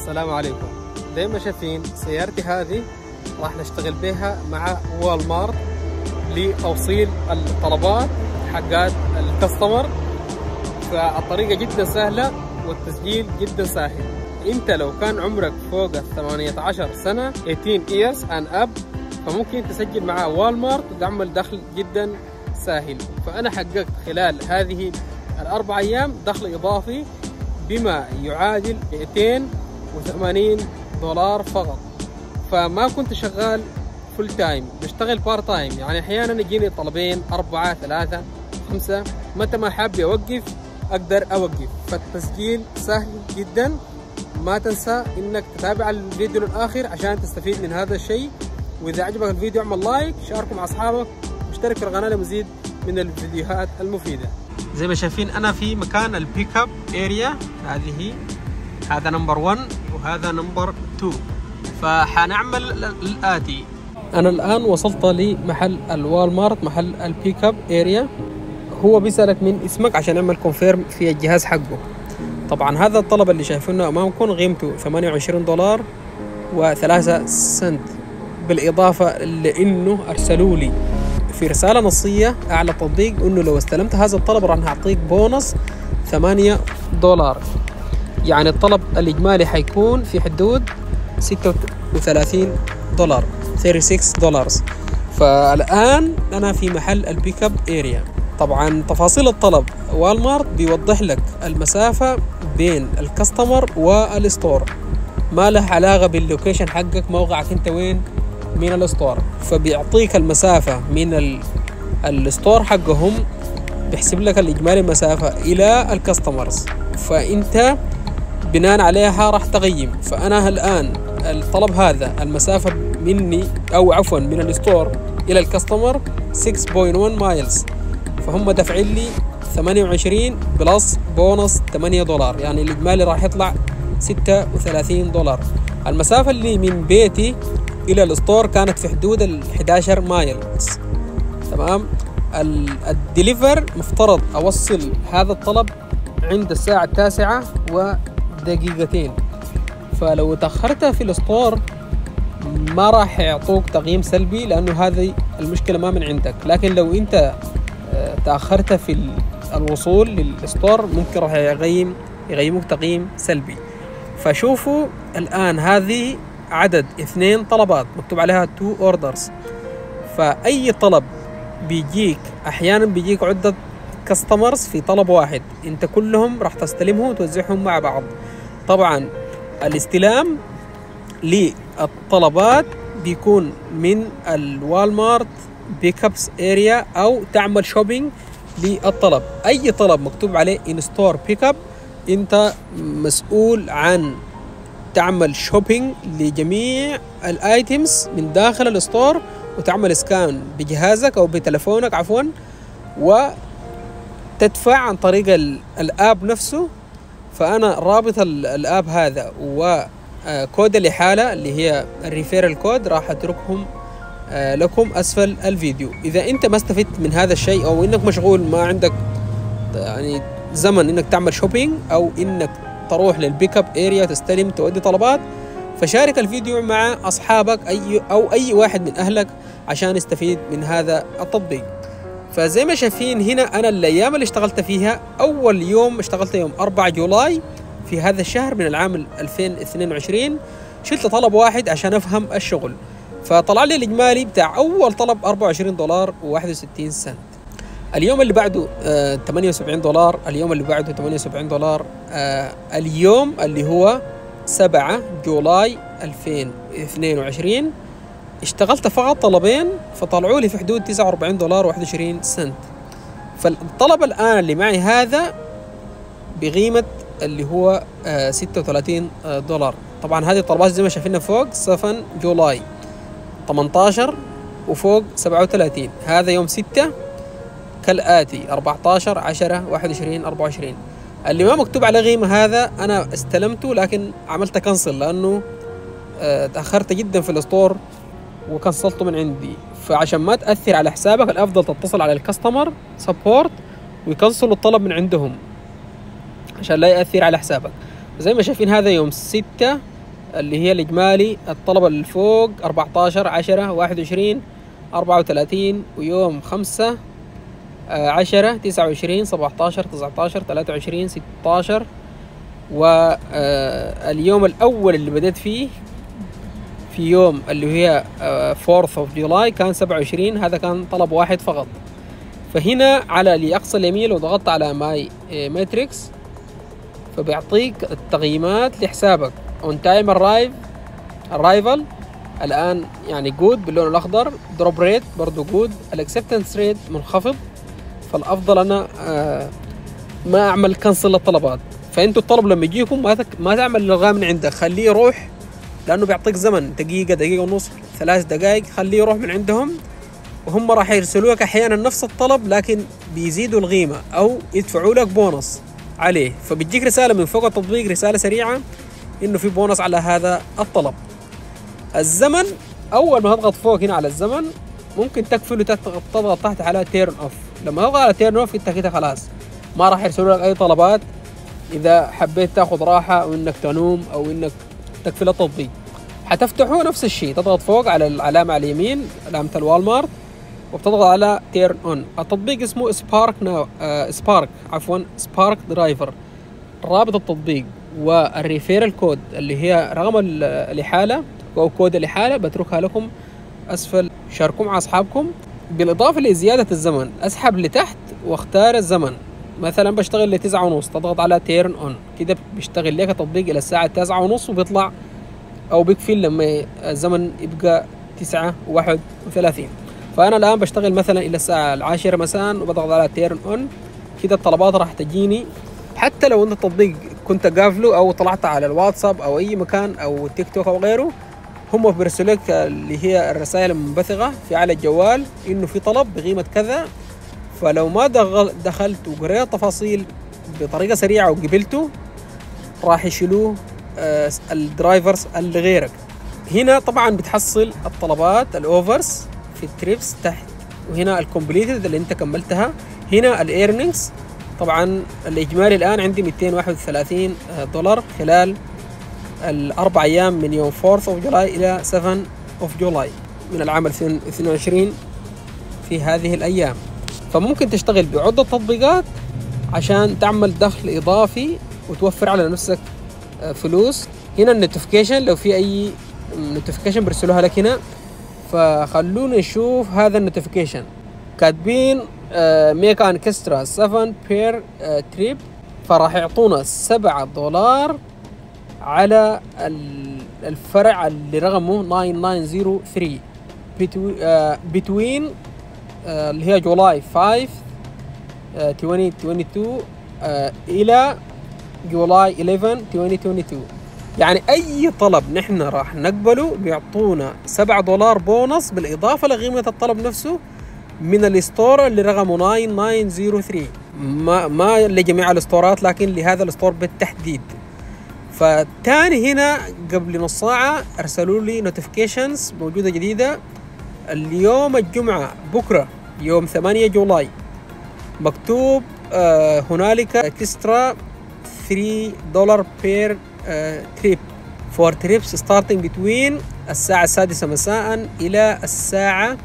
السلام عليكم. زي ما شايفين سيارتي هذه راح نشتغل بها مع وال مارت لتوصيل الطلبات حقات الكاستمر. فالطريقة جدا سهلة والتسجيل جدا سهل. انت لو كان عمرك فوق 18 سنة 18 years and up فممكن تسجل مع وال مارت وتعمل دخل جدا سهل. فأنا حققت خلال هذه الأربع أيام دخل إضافي بما يعادل $280 فقط. فما كنت شغال فول تايم، بشتغل بار تايم، يعني أحيانا يجيني طلبين 4 3 5 متى ما حابب أوقف أقدر أوقف. فالتسجيل سهل جدا. ما تنسى إنك تتابع الفيديو للآخر عشان تستفيد من هذا الشيء. وإذا عجبك الفيديو اعمل لايك، شاركه مع أصحابك، اشترك في القناة لمزيد من الفيديوهات المفيدة. زي ما شايفين أنا في مكان البيك اب اريا، هذا نمبر 1 وهذا نمبر 2. فحنعمل الآتي. أنا الآن وصلت لمحل الوال مارت، محل البيك اب اريا. هو بيسألك من اسمك عشان يعمل كونفيرم في الجهاز حقه. طبعا هذا الطلب اللي شايفينه أمامكم قيمته $28 و3 سنت، بالإضافة لأنه أرسلوا لي في رسالة نصية أعلى تطبيق إنه لو استلمت هذا الطلب راح نعطيك بونص $8. يعني الطلب الإجمالي حيكون في حدود $36. فالآن أنا في محل البيك اب اريا. طبعا تفاصيل الطلب وال مارت بيوضح لك المسافة بين الكاستمر والستور، ما له علاقة باللوكيشن حقك، موقعك انت وين من الستور. فبيعطيك المسافة من الستور حقهم، بيحسب لك الإجمالي المسافة إلى الكاستمرز، فأنت بناء عليها راح تقيم. فأنا الآن الطلب هذا المسافة مني أو عفوا من الستور إلى الكاستمر 6.1 مايلز، فهم دفعين لي 28 بلس بونص $8، يعني الإجمالي راح يطلع $36. المسافة اللي من بيتي إلى الستور كانت في حدود 11 مايلز. تمام. الدليفر مفترض أوصل هذا الطلب عند الساعة 9:02. فلو تأخرت في الستور ما راح يعطوك تقييم سلبي، لأنه هذه المشكلة ما من عندك. لكن لو أنت تأخرت في الوصول للستور ممكن راح يقيموك تقييم سلبي. فشوفوا الآن هذه عدد 2 طلبات مكتوب عليها 2 orders. فأي طلب بيجيك أحيانا بيجيك عدة كاستمرز في طلب واحد، انت كلهم راح تستلمهم وتوزعهم مع بعض. طبعا الاستلام للطلبات بيكون من الوال مارت بيك ابس اريا، او تعمل شوبينج للطلب. اي طلب مكتوب عليه ان ستور بيك اب انت مسؤول عن تعمل شوبينج لجميع الايتمز من داخل الستور، وتعمل سكان بجهازك او بتلفونك عفوا، وتدفع عن طريق الاب نفسه. فانا رابط الاب هذا وكود الإحالة اللي هي الريفيرال كود راح اتركهم لكم اسفل الفيديو. اذا انت ما استفدت من هذا الشيء، او انك مشغول ما عندك يعني زمن انك تعمل شوبينج، او انك تروح للبيك اب اريا تستلم تودي طلبات، فشارك الفيديو مع اصحابك اي واحد من اهلك عشان يستفيد من هذا التطبيق. فزي ما شايفين هنا انا الايام اللي اشتغلت فيها، اول يوم اشتغلت يوم 4 جولاي في هذا الشهر من العام 2022. شلت طلب واحد عشان افهم الشغل، فطلع لي الاجمالي بتاع اول طلب $24 و61 سنت. اليوم اللي بعده $78، اليوم اللي بعده $78. اليوم اللي هو 7 جولاي 2022 اشتغلت فقط طلبين، فطلعوا لي في حدود $49 و21 سنت. فالطلب الآن اللي معي هذا بقيمة اللي هو $36. طبعا هذه الطلبات زي ما شايفينها فوق 7 جولاي 18 وفوق 37. هذا يوم 6 كالآتي 14 10 21 24. اللي ما مكتوب على قيمة هذا أنا استلمته، لكن عملت كنسل لأنه تأخرت جدا في الستور وكنسلته من عندي. فعشان ما تأثر على حسابك الأفضل تتصل على الكاستمر سبورت ويكنسلوا الطلب من عندهم عشان لا يأثر على حسابك. زي ما شايفين هذا يوم 6 اللي هي الإجمالي الطلب اللي فوق 14 10 21 34 ويوم 5 10 29 17 19 23 16 واليوم الأول اللي بدأت فيه في يوم اللي هي 4th of July كان 27. هذا كان طلب واحد فقط. فهنا على الأقصى اليمين لو ضغطت على ماي ماتريكس فبيعطيك التقييمات لحسابك. on time arrival الآن يعني جود باللون الأخضر. دروب ريت برضو جود. الاكسبتنس ريت منخفض. فالأفضل أنا ما أعمل كنسل للطلبات. فأنتوا الطلب لما يجيكم ما تعمل إلغاء من عندك، خليه يروح، لأنه بيعطيك زمن دقيقة دقيقة ونص 3 دقائق، خليه يروح من عندهم وهم راح يرسلوا لك أحيانا نفس الطلب لكن بيزيدوا القيمة أو يدفعوا لك بونص عليه. فبتجيك رسالة من فوق التطبيق، رسالة سريعة إنه في بونص على هذا الطلب. الزمن أول ما تضغط فوق هنا على الزمن ممكن تقفله، تضغط تحت على تيرن أوف. لما تضغط على تيرن أوف أنت كده خلاص ما راح يرسلوا لك أي طلبات. إذا حبيت تاخذ راحة أو إنك تنوم أو إنك تقفل التطبيق حتفتحه نفس الشيء. تضغط فوق على العلامة على اليمين، علامة الوالمارت، وبتضغط على تيرن أون. التطبيق اسمه سبارك درايفر. رابط التطبيق والريفيرال كود اللي هي رقم الإحالة أو كود الإحالة بتركها لكم أسفل. شاركوا مع أصحابكم. بالإضافة لزيادة الزمن أسحب لتحت واختار الزمن. مثلا بشتغل ل9:30 تضغط على تيرن أون، كده بيشتغل لك التطبيق إلى الساعة 9:30 وبيطلع أو بيقفل لما الزمن يبقى 9:31. فأنا الآن بشتغل مثلا إلى الساعة 10 مساء وبضغط على تيرن أون. كده الطلبات راح تجيني حتى لو أنت التطبيق كنت قافله أو طلعت على الواتساب أو أي مكان أو تيك توك أو غيره، هم بيرسلوا لك اللي هي الرسائل المنبثقة في على الجوال إنه في طلب بقيمة كذا. فلو ما دخلت وقريت تفاصيل بطريقة سريعة وقبلته راح يشيلوه الدرايفرز اللي غيرك. هنا طبعا بتحصل الطلبات الأوفرز في التريبس تحت، وهنا الكومبليتد اللي انت كملتها. هنا الايرنينجز طبعا الإجمالي الآن عندي $231 خلال ال4 أيام من يوم 4th of July إلى 7th of July من العام 2022 في هذه الأيام. فممكن تشتغل بعدة تطبيقات عشان تعمل دخل إضافي وتوفر على نفسك فلوس. هنا النوتيفيكيشن لو في أي نوتيفيكيشن برسلوها لك هنا، فخلونا نشوف هذا النوتيفيكيشن. كاتبين ميك ان اكسترا 7 بير تريب، فراح يعطونا $7 على الفرع اللي رقمه 9903 between اللي هي جولاي 5 2022 إلى جولاي 11 2022. يعني أي طلب نحن راح نقبله بيعطونا $7 بونص بالإضافة لقيمة الطلب نفسه من الستور اللي رقمه 9903. ما لجميع الستورات لكن لهذا الستور بالتحديد. فتاني هنا قبل نص ساعة أرسلوا لي نوتيفيكيشنز موجودة جديدة. اليوم الجمعة بكرة يوم 8 جولاي مكتوب هنالك اكسترا $3 بير تريب for trips starting between الساعة 6 مساء إلى الساعة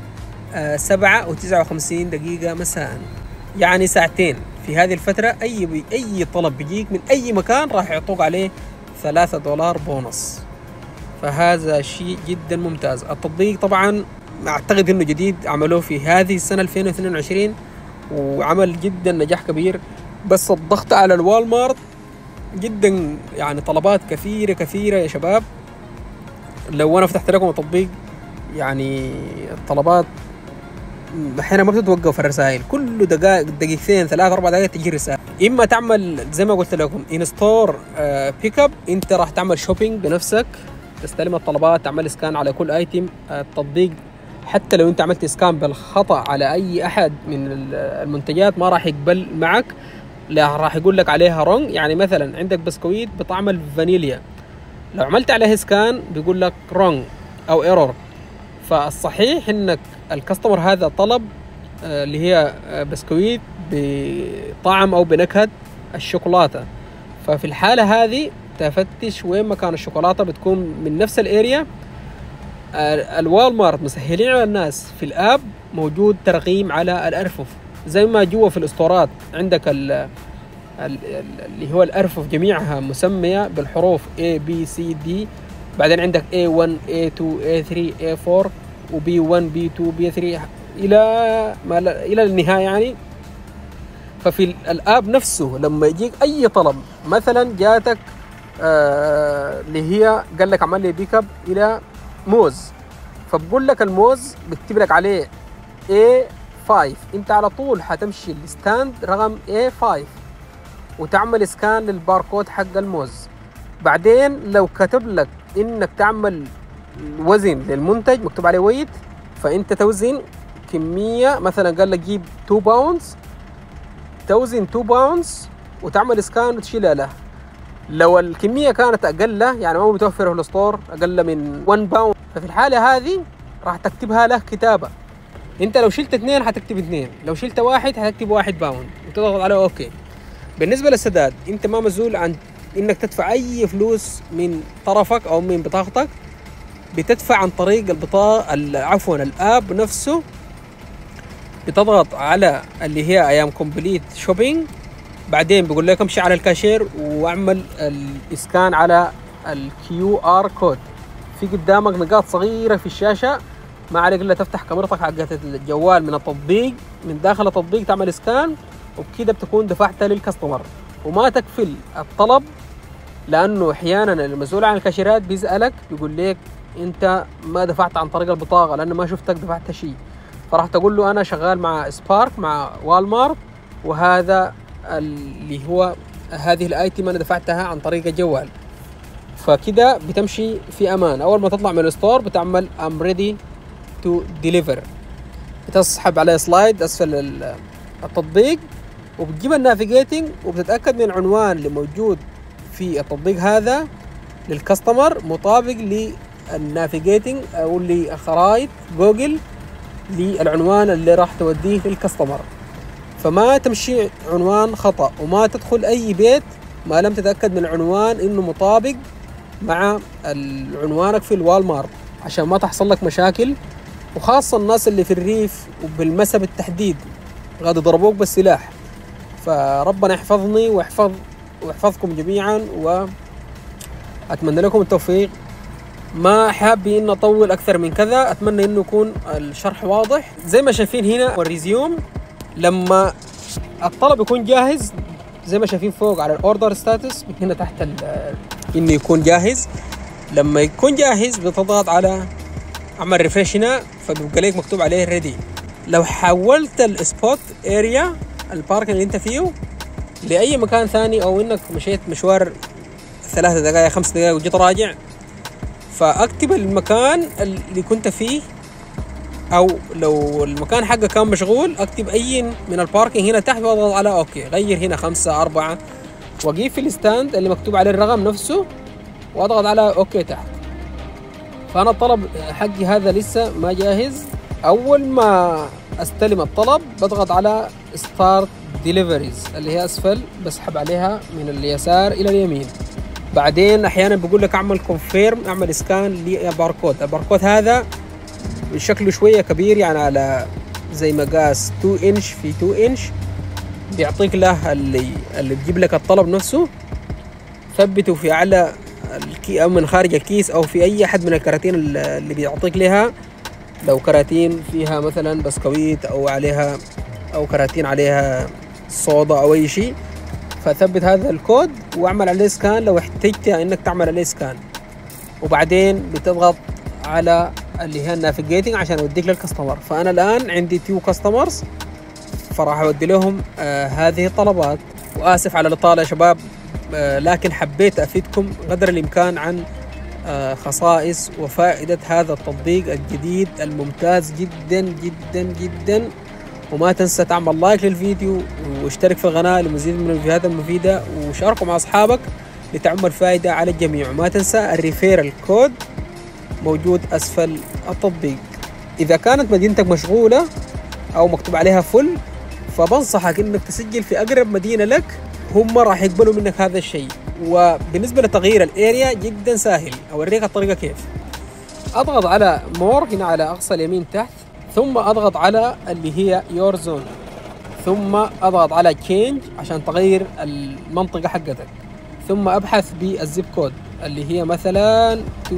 7:59 مساء، يعني ساعتين. في هذه الفترة أي طلب بيجيك من أي مكان راح يعطوك عليه $3 بونص. فهذا شيء جدا ممتاز. التطبيق طبعا أعتقد أنه جديد، عملوه في هذه السنة 2022 وعمل جدا نجاح كبير. بس الضغط على الوالمارت جدا يعني طلبات كثيرة يا شباب. لو أنا فتحت لكم التطبيق يعني الطلبات احيانا ما بتتوقف الرسائل، كل دقيقتين 3-4 دقائق تجي رسالة. اما تعمل زي ما قلت لكم ان ستور بيك اب، انت راح تعمل شوبينج بنفسك، تستلم الطلبات، تعمل سكان على كل ايتم. التطبيق حتى لو انت عملت سكان بالخطأ على اي احد من المنتجات ما راح يقبل معك، لا راح يقول لك عليها رونج. يعني مثلا عندك بسكويت بطعم الفانيليا، لو عملت عليه سكان بيقول لك رونج او ايرور. فالصحيح انك الكاستمر هذا طلب اللي هي بسكويت بطعم او بنكهة الشوكولاتة، ففي الحالة هذه تفتش وين مكان الشوكولاتة بتكون من نفس الاريا. الوالمارت مسهلين على الناس في الاب موجود ترقيم على الارفف، زي ما جوا في الاسطورات عندك اللي هو الارفف جميعها مسمية بالحروف A B C D، بعدين عندك A1 A2 A3 A4 و B1 B2 B3 الى النهاية يعني. ففي الاب نفسه لما يجيك اي طلب، مثلا جاتك اللي هي قال لك عمل لي بيك اب الى موز، فبقول لك الموز بكتب لك عليه A5، انت على طول حتمشي الستاند رقم A5 وتعمل سكان للباركود حق الموز. بعدين لو كتب لك انك تعمل وزن للمنتج مكتوب عليه ويت، فانت توزن كمية، مثلا قال لك جيب 2 باوندز، توزن 2 باوندز وتعمل سكان وتشيلها له. لو الكمية كانت أقل، يعني ما هو متوفرة في الستور أقل من 1 باوند، ففي الحالة هذه راح تكتبها له كتابة. أنت لو شلت 2 حتكتب 2، لو شلت 1 حتكتب 1 باوند وتضغط على أوكي. بالنسبة للسداد أنت ما مسؤول عن إنك تدفع أي فلوس من طرفك أو من بطاقتك، بتدفع عن طريق البطاقة عفوا الآب نفسه. بتضغط على اللي هي أيام كومبليت شوبينج، بعدين بيقول لك امشي على الكاشير واعمل الاسكان على الكيو ار كود. في قدامك نقاط صغيره في الشاشه، ما عليك الا تفتح كاميرتك حقت الجوال من التطبيق، من داخل التطبيق تعمل اسكان، وبكده بتكون دفعت للكاستمر. وما تكفل الطلب، لانه احيانا المسؤول عن الكاشيرات بيسالك بيقول لك انت ما دفعت عن طريق البطاقه لانه ما شفتك دفعت شيء، فراح تقول له انا شغال مع سبارك مع والمارت، وهذا اللي هو هذه الايتم انا دفعتها عن طريق الجوال. فكده بتمشي في امان. اول ما تطلع من الستور بتعمل I'm ready to deliver، بتسحب عليه سلايد اسفل التطبيق وبتجيب النافيجيتنج وبتتاكد من العنوان اللي موجود في التطبيق هذا للكاستمر مطابق للنافيجيتنج او لخرائط جوجل للعنوان اللي راح توديه للكاستمر. فما تمشي عنوان خطأ، وما تدخل أي بيت ما لم تتأكد من العنوان إنه مطابق مع عنوانك في الوالمارت، عشان ما تحصل لك مشاكل. وخاصة الناس اللي في الريف وبالمسا بالتحديد قاعد يضربوك بالسلاح. فربنا يحفظني ويحفظكم جميعا، وأتمنى لكم التوفيق. ما حابي إن أطول أكثر من كذا، أتمنى إنه يكون الشرح واضح. زي ما شايفين هنا والريزيوم، لما الطلب يكون جاهز زي ما شايفين فوق على الاوردر ستاتس هنا تحت انه يكون جاهز. لما يكون جاهز بتضغط على اعمل ريفريش هنا، فبيبقى لك مكتوب عليه ريدي. لو حولت السبوت اريا البارك اللي انت فيه لاي مكان ثاني، او انك مشيت مشوار 3 دقائق 5 دقائق وجيت راجع، فاكتب المكان اللي كنت فيه، او لو المكان حقه كان مشغول اكتب اي من الباركينج هنا تحت واضغط على اوكي. غير هنا 5 4 واجيب في الستاند اللي مكتوب عليه الرقم نفسه واضغط على اوكي تحت. فانا الطلب حقي هذا لسه ما جاهز. اول ما استلم الطلب بضغط على ستارت ديليفريز اللي هي اسفل، بسحب عليها من اليسار الى اليمين. بعدين احيانا بقول لك اعمل كونفيرم، اعمل سكان لباركود. الباركود هذا شكله شوية كبير، يعني على زي مقاس 2 انش في 2 انش، بيعطيك له اللي بيجيب لك الطلب نفسه. ثبته في على أو من خارج الكيس أو في أي أحد من الكراتين اللي بيعطيك لها. لو كراتين فيها مثلا بسكويت أو عليها أو كراتين عليها صودا أو أي شيء، فثبت هذا الكود واعمل عليه سكان لو احتجت انك تعمل عليه سكان. وبعدين بتضغط على اللي هي النافيجيتنج عشان اوديك للكاستمر. فانا الان عندي 2 كاستمرز، فراح اودي لهم هذه الطلبات. واسف على الاطاله يا شباب، لكن حبيت افيدكم قدر الامكان عن خصائص وفائده هذا التطبيق الجديد الممتاز جدا جدا جدا. وما تنسى تعمل لايك للفيديو واشترك في القناه لمزيد من الفيديوهات المفيده، وشاركوا مع اصحابك لتعم الفائده على الجميع. وما تنسى الريفيرال كود موجود اسفل التطبيق. اذا كانت مدينتك مشغوله او مكتوب عليها فل، فبنصحك انك تسجل في اقرب مدينه لك، هم راح يقبلوا منك هذا الشيء. وبالنسبة لتغيير الاريا جدا سهل، اوريك الطريقة كيف. اضغط على مور هنا على اقصى اليمين تحت، ثم اضغط على اللي هي يور زون، ثم اضغط على تشينج عشان تغير المنطقة حقتك، ثم ابحث بالزيب كود اللي هي مثلا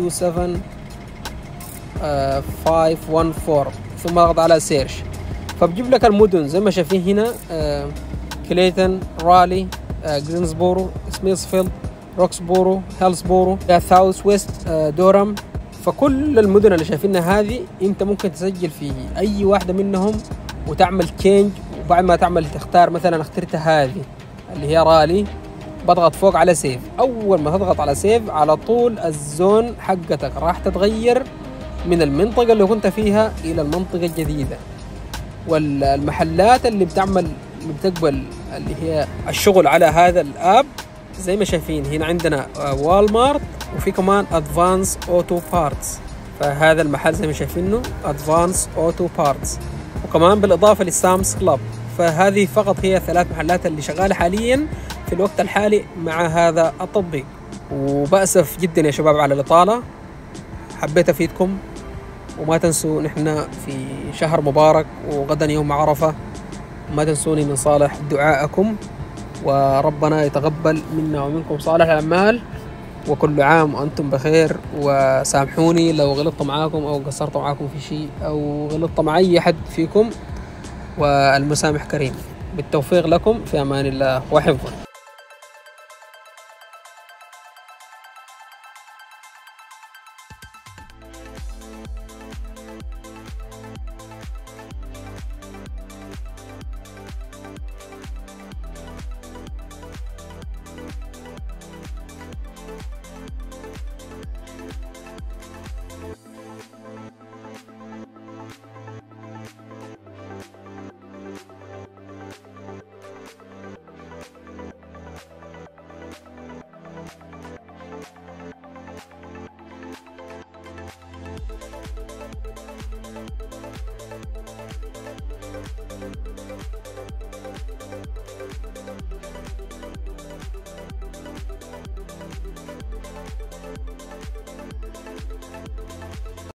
27514، ثم اضغط على سيرش، فبجيب لك المدن زي ما شايفين هنا، كليتون، رالي، جرينسبورو، سميثفيلد، روكسبورو، هيلسبورو، ساوث ويست، دورام. فكل المدن اللي شايفينها هذه انت ممكن تسجل في اي واحدة منهم وتعمل تشينج، وبعد ما تعمل تختار مثلا اخترت هذه اللي هي رالي، بضغط فوق على سيف. اول ما تضغط على سيف على طول الزون حقتك راح تتغير من المنطقة اللي كنت فيها الى المنطقة الجديدة. والمحلات اللي بتقبل اللي هي الشغل على هذا الاب زي ما شايفين هنا عندنا وال مارت، وفي كمان ادفانس اوتو بارتس، فهذا المحل زي ما شايفينه ادفانس اوتو بارتس، وكمان بالاضافه للسامس كلاب. فهذه فقط هي 3 محلات اللي شغاله حاليا في الوقت الحالي مع هذا التطبيق. وبأسف جدا يا شباب على الاطاله، حبيت افيدكم. وما تنسوا نحن في شهر مبارك وغدا يوم عرفه، ما تنسوني من صالح دعائكم، وربنا يتقبل منا ومنكم صالح الأعمال، وكل عام وأنتم بخير. وسامحوني لو غلطت معاكم أو قصرت معاكم في شيء أو غلطت مع أي حد فيكم، والمسامح كريم. بالتوفيق لكم، في أمان الله وحفظه.